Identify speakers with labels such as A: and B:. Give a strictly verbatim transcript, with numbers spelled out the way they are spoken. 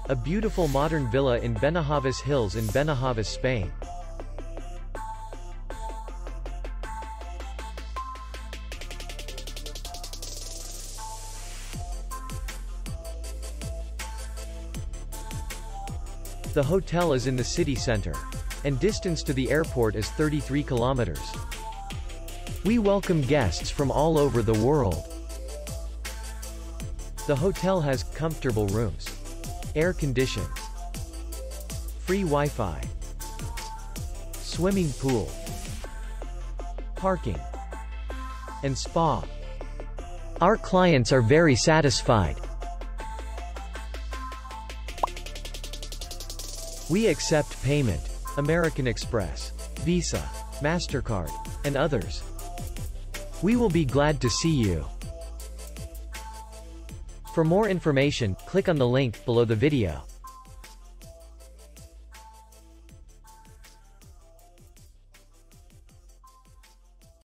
A: A beautiful modern villa in Benahavis Hills in Benahavis, Spain. The hotel is in the city center, and distance to the airport is thirty-three kilometers. We welcome guests from all over the world. The hotel has comfortable rooms, air conditioned, free Wi-Fi, swimming pool, parking, and spa. Our clients are very satisfied. We accept payment, American Express, Visa, MasterCard, and others. We will be glad to see you. For more information, click on the link below the video.